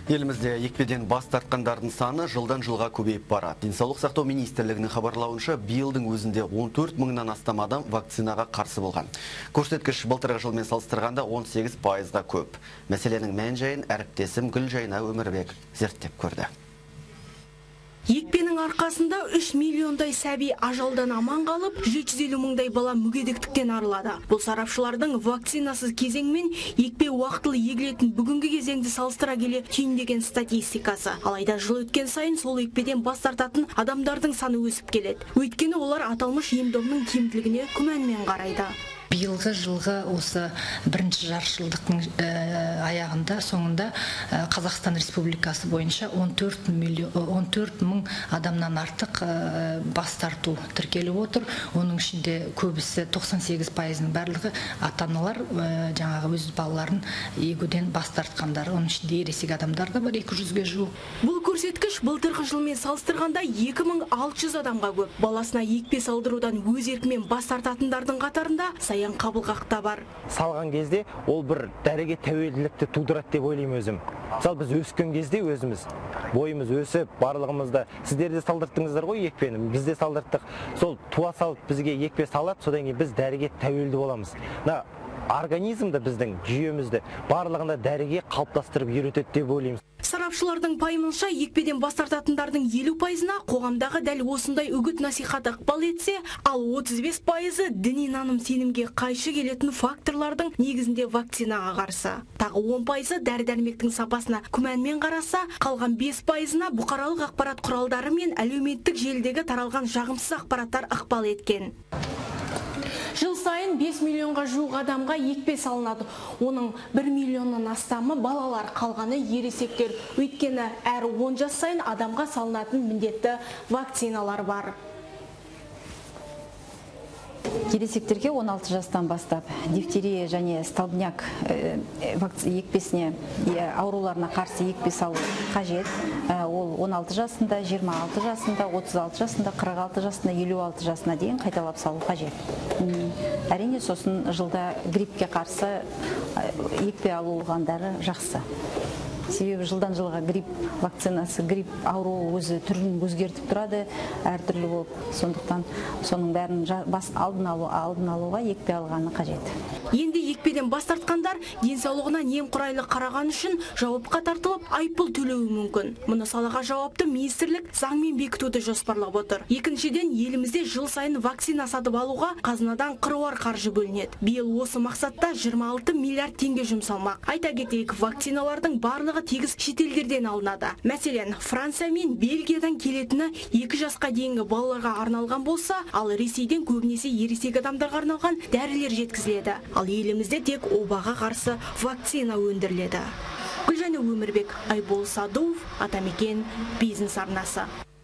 Елімізде екпеден бас тартқандардың саны жылдан жылға көбейіп барады. Денсаулық сақтау министрлігінің хабарлауынша, биылдың өзінде 14 мыңнан астам адам вакцинаға қарсы болған. Көрсеткіш былтырғы жылмен салыстырғанда 18%-ға көп. Мәселенің мән-жайын әріптесім Гүлжайна Өмірбек зерттеп көрді. Екпенің арқасында 3 миллиондай сәби ажалдан аман қалып, 750 мыңдай бала мүгедектіктен арылады. Бұл сарапшылардың вакцинасыз кезең мен екпе уақытылы егілетін бүгінгі кезеңді салыстыра келе түйіндеген статистикасы. Алайда жыл өткен сайын сол екпеден бас тартатын адамдардың саны өсіп келеді. Өйткені олар аталмыш ем-домның тиімділігіне күмәнмен қарайды. Биылғы жылғы осы бірінші жаршылдықтың аяғында соңында Қазақстан Республикасы бойынша 14 мың адамнан артық бас тарту тіркеліп отыр. Оның ішінде көбісі 98%-ның барлығы ата-аналар жаңағы өз балаларын егуден бас тартқандар. Оның ішінде ересек адамдар да бар 200-ге жуық. Бұл көрсеткіш былтырғы жылмен салыстырғанда 2600 адамға көп. Баласына екпе салдырудан өз еркімен бас тартатындардың қатарында Саян Қабылғақта бар. Салған кезде ол бір дәріге тәуелділікті тудырады деп ойлаймын өзім. Мысалы біз өскен кезде өзіміз бойымыз өсіп, барлығымызда сіздер де салдырттыңыздар ғой екпені, біз де салдырттық. Сол туа салып бізге екпе салады, содан кейін біз дәріге тәуелді боламыз. Организмді біздің жүйемізді барлығында дәріге қалыптастырып үйретеді деп ойлаймыз. Сарапшылардың пайымынша, екпеден бас тартатындардың 50%-на қоғамдағы дәл осындай үгіт насихат ықпал етсе, ал 35%-ы діни наным сенімге қайшы келетін факторлардың негізінде вакцинаға қарсы. Тағы 10%-ы дәрі-дәрмектің сапасына күмәнмен қараса, қалған 5%-на бұқаралық ақпарат құралдары мен әлеуметтік желідегі таралған жағымсыз ақпараттар ықпал еткен. Жыл сайын 5 миллионға жуық адамға екпе салынады. Оның 1 миллионнан астамы балалар, қалғаны ересектер. Өйткені әр 10 жас сайын адамға салынатын міндетті вакциналар бар. Ересектерге 16 жастан бастап дифтерия және столбняк екпесіне ауруларына қарсы екпе салу қажет. Ол 16 жасында, 26 жасында, 36 жасында, 46 жасында, 56 жасына дейін қайталап салу қажет. Әрине сосын жылда гриппке қарсы екпе алуғандары жақсы. Себебі жылдан жылға грипп вакцинасы, грипп ауру өзі түрін өзгертіп тұрады, әртүрлі болып. Сондықтан соның бәрін алдын алуға екпе алғаны қажет. Енді екпеден бас тартқандар денсаулығына немқұрайлы қараған үшін жауапқа тартылып, айыппұл төлеуі мүмкін. Мұны салаға жауапты министрлік заңмен бекітуді жоспарлап отыр. Екіншіден, елімізде жыл сайын вакцина сатып алуға қазынадан қыруар қаржы бөлінеді. Биыл осы мақсатта 26 миллиард теңге жұмсалмақ. Айта кетейік, вакциналардың барлығы тегіс шетелдерден алынады. Мәселен, Франция мен Бельгиядан келетіні 2 жасқа дейінгі балаларға арналған болса, ал Ресейден көбінесе ересек адамдарға арналған дәрілер жеткізіледі. Ал елімізде тек обаға қарсы вакцина өндіріледі. Гүлжайна Өмірбек, Айбол Садуов, Атамекен бизнес арнасы.